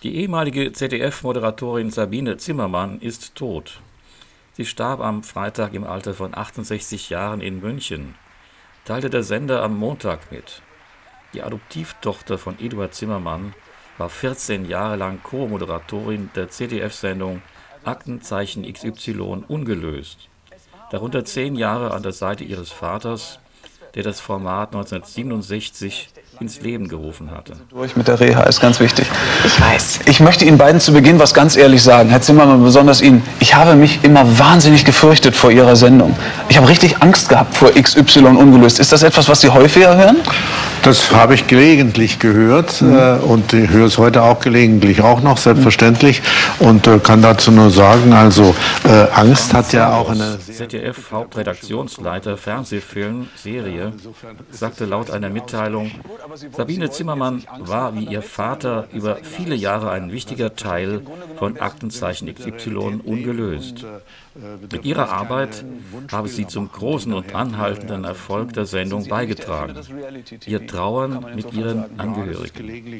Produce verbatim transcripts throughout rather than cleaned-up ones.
Die ehemalige Z D F-Moderatorin Sabine Zimmermann ist tot. Sie starb am Freitag im Alter von achtundsechzig Jahren in München, teilte der Sender am Montag mit. Die Adoptivtochter von Eduard Zimmermann war vierzehn Jahre lang Co-Moderatorin der Z D F-Sendung Aktenzeichen X Y ungelöst, darunter zehn Jahre an der Seite ihres Vaters, der das Format neunzehnhundertsiebenundsechzig ins Leben gerufen hatte. Durch mit der Reha ist ganz wichtig. Ich weiß. Ich möchte Ihnen beiden zu Beginn was ganz ehrlich sagen. Herr Zimmermann, besonders Ihnen. Ich habe mich immer wahnsinnig gefürchtet vor Ihrer Sendung. Ich habe richtig Angst gehabt vor X Y ungelöst. Ist das etwas, was Sie häufiger hören? Das habe ich gelegentlich gehört mhm. äh, und ich höre es heute auch gelegentlich auch noch, selbstverständlich. Und äh, kann dazu nur sagen, also äh, Angst hat ja auch eine... Z D F-Hauptredaktionsleiter Fernsehfilm, Serie, sagte laut einer Mitteilung, Sabine Zimmermann war wie ihr Vater über viele Jahre ein wichtiger Teil von Aktenzeichen X Y ungelöst. Mit ihrer Arbeit habe sie zum großen und anhaltenden Erfolg der Sendung beigetragen. Ihr Trauern mit ihren Angehörigen.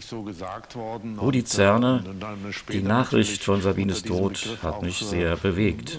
Rudi Zerne, die Nachricht von Sabines Tod hat mich sehr bewegt.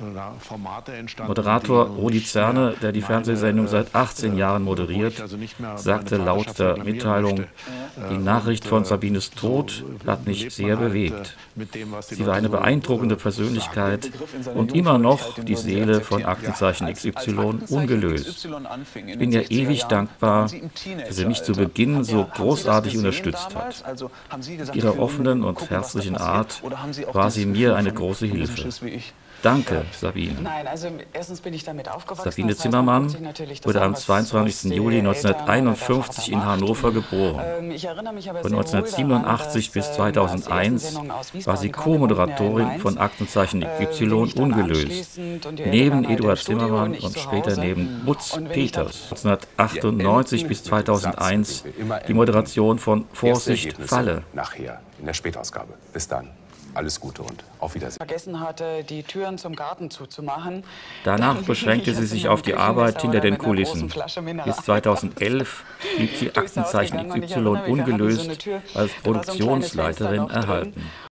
Moderator Rudi Zerne, der die Fernsehsendung seit achtzehn Jahren moderiert, sagte laut der Mitteilung, die Nachricht von Sabines Tod hat mich sehr bewegt. Sie war eine beeindruckende Persönlichkeit und immer noch die Seele von Aktenzeichen X Y ungelöst. Ich bin ihr ewig dankbar, dass sie mich zu Beginn so großartig unterstützt hat. Mit ihrer offenen und herzlichen Art war sie mir eine große Hilfe. Danke, Sabine. Nein, also erstens bin ich damit aufgewachsen. Sabine Zimmermann wurde am zweiundzwanzigsten Juli neunzehnhunderteinundfünfzig in Hannover geboren. Von neunzehnhundertsiebenundachtzig bis zweitausendeins war sie Co-Moderatorin von Aktenzeichen X Y ungelöst, neben Eduard Zimmermann und später neben Butz Peters. neunzehnhundertachtundneunzig bis zweitausendeins die Moderation von Vorsicht, Falle. Nachher in der Spätausgabe. Bis dann. Alles Gute und auf Wiedersehen. Vergessen hatte, die Türen zum Garten zuzumachen. Danach beschränkte sie sich auf die Arbeit hinter den Kulissen. Bis zweitausendelf blieb sie Aktenzeichen X Y ungelöst als Produktionsleiterin erhalten.